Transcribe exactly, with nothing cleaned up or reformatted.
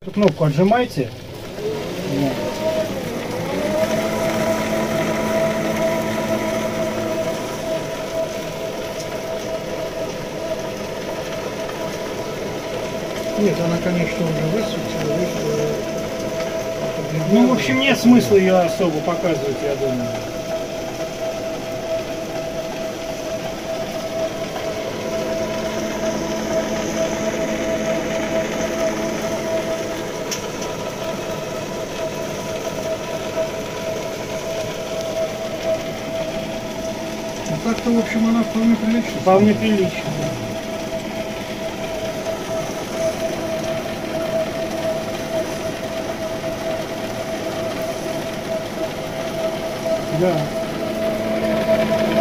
Кнопку отжимайте. Нет, она, конечно, уже высветила. высветила. Ну, в общем, нет смысла ее особо показывать, я думаю. Ну, так-то, в общем, она вполне прилична. Вполне прилично. Да.